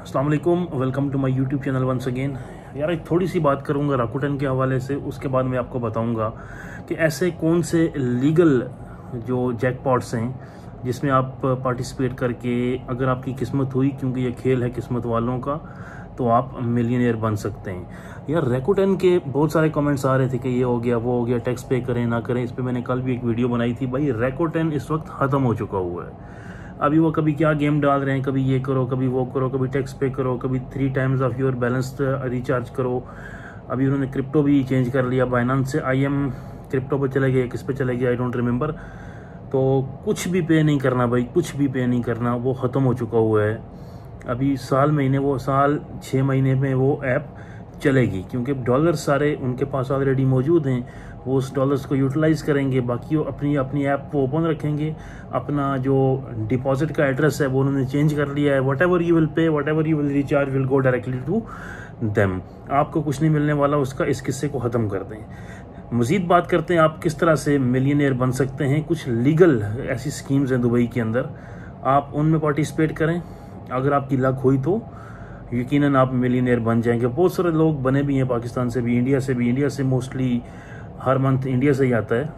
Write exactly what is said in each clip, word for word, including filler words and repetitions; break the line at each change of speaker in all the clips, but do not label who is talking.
अस्सलाम वालेकुम, welcome to my YouTube channel once again. यार एक थोड़ी सी बात करूंगा राकुटेन के हवाले से, उसके बाद मैं आपको बताऊंगा कि ऐसे कौन से लीगल जो जैकपॉट्स हैं जिसमें आप पार्टिसिपेट करके अगर आपकी किस्मत हुई, क्योंकि ये खेल है किस्मत वालों का, तो आप मिलियनेयर बन सकते हैं। यार राकुटेन के बहुत सारे कमेंट्स आ रहे थे कि ये हो गया वो हो गया, टैक्स पे करें ना करें। इस पर मैंने कल भी एक वीडियो बनाई थी। भाई राकुटेन इस वक्त ख़त्म हो चुका हुआ है। अभी वो कभी क्या गेम डाल रहे हैं, कभी ये करो कभी वो करो, कभी टैक्स पे करो, कभी three times of your balance recharge करो। अभी उन्होंने क्रिप्टो भी चेंज कर लिया, बाइनेंस से आई एम क्रिप्टो पे चले गए, किस पे चले गए आई डोंट रिमेंबर। तो कुछ भी पे नहीं करना भाई, कुछ भी पे नहीं करना, वो ख़त्म हो चुका हुआ है। अभी साल महीने वो साल छः महीने में वो ऐप चलेगी, क्योंकि डॉलर सारे उनके पास ऑलरेडी मौजूद हैं। वो उस डॉलर्स को यूटिलाइज करेंगे, बाकी वो अपनी अपनी ऐप को ओपन रखेंगे। अपना जो डिपॉजिट का एड्रेस है वो उन्होंने चेंज कर लिया है। Whatever you will pay, whatever you will recharge will go directly to them. आपको कुछ नहीं मिलने वाला उसका। इस किस्से को ख़त्म कर दें। मज़ीद बात करते हैं आप किस तरह से मिलियनेयर बन सकते हैं। कुछ लीगल ऐसी स्कीम्स हैं दुबई के अंदर, आप उनमें पार्टिसिपेट करें। अगर आपकी लक हुई तो यकीनन आप मिलियनेयर बन जाएंगे। बहुत सारे लोग बने भी हैं, पाकिस्तान से भी, इंडिया से भी। इंडिया से मोस्टली हर मंथ इंडिया से ही आता है।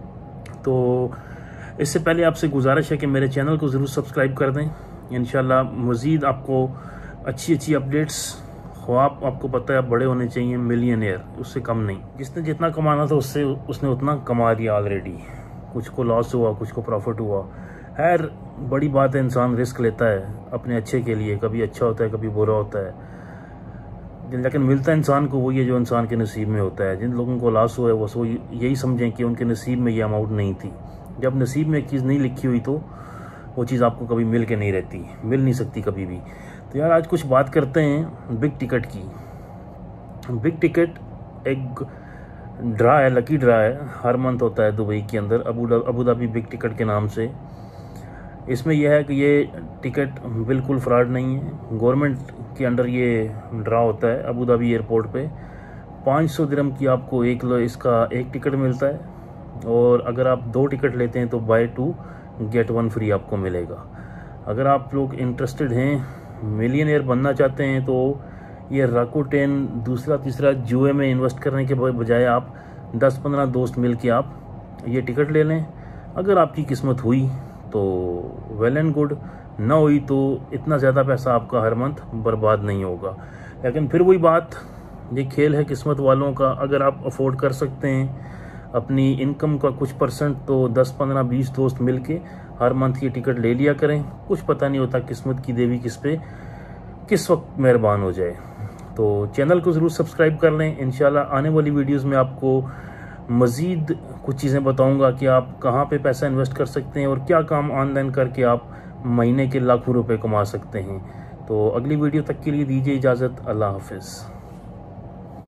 तो इससे पहले आपसे गुजारिश है कि मेरे चैनल को ज़रूर सब्सक्राइब कर दें। इंशाल्लाह मज़ीद आपको अच्छी अच्छी अपडेट्स हो। आप आपको पता है आप बड़े होने चाहिए मिलियनेयर, उससे कम नहीं। जिसने जितना कमाना था उससे उसने उतना कमा लिया ऑलरेडी। कुछ को लॉस हुआ, कुछ को प्रॉफिट हुआ। खैर बड़ी बात है, इंसान रिस्क लेता है अपने अच्छे के लिए। कभी अच्छा होता है, कभी बुरा होता है, लेकिन मिलता है इंसान को वो ये जो इंसान के नसीब में होता है। जिन लोगों को लॉस हुआ है वो सो यही समझें कि उनके नसीब में ये अमाउंट नहीं थी। जब नसीब में एक चीज़ नहीं लिखी हुई तो वो चीज़ आपको कभी मिल के नहीं रहती, मिल नहीं सकती कभी भी। तो यार आज कुछ बात करते हैं बिग टिकट की। बिग टिकट एक ड्रा है, लकी ड्रा है, हर मंथ होता है दुबई के अंदर, Abu Abu Dhabi big ticket के नाम से। इसमें यह है कि ये टिकट बिल्कुल फ्रॉड नहीं है। गवर्नमेंट के अंडर ये ड्रा होता है। अबू धाबी एयरपोर्ट पे पाँच सौ दिरहम की आपको एक इसका एक टिकट मिलता है, और अगर आप दो टिकट लेते हैं तो buy two get one free आपको मिलेगा। अगर आप लोग इंटरेस्टेड हैं, मिलियनेयर बनना चाहते हैं, तो ये राकुटेन दूसरा तीसरा जुए में इन्वेस्ट करने के बजाय आप दस पंद्रह दोस्त मिल के आप ये टिकट ले लें। अगर आपकी किस्मत हुई तो वेल एंड गुड, ना हुई तो इतना ज़्यादा पैसा आपका हर मंथ बर्बाद नहीं होगा। लेकिन फिर वही बात, ये खेल है किस्मत वालों का। अगर आप अफोर्ड कर सकते हैं अपनी इनकम का कुछ परसेंट, तो दस पंद्रह बीस दोस्त मिल के हर मंथ की टिकट ले लिया करें। कुछ पता नहीं होता किस्मत की देवी किस पे किस वक्त मेहरबान हो जाए। तो चैनल को ज़रूर सब्सक्राइब कर लें। इंशाल्लाह आने वाली वीडियोज़ में आपको मज़ीद कुछ चीज़ें बताऊंगा कि आप कहाँ पे पैसा इन्वेस्ट कर सकते हैं और क्या काम ऑनलाइन करके आप महीने के लाखों रुपए कमा सकते हैं। तो अगली वीडियो तक के लिए दीजिए इजाज़त। अल्लाह हाफिज़।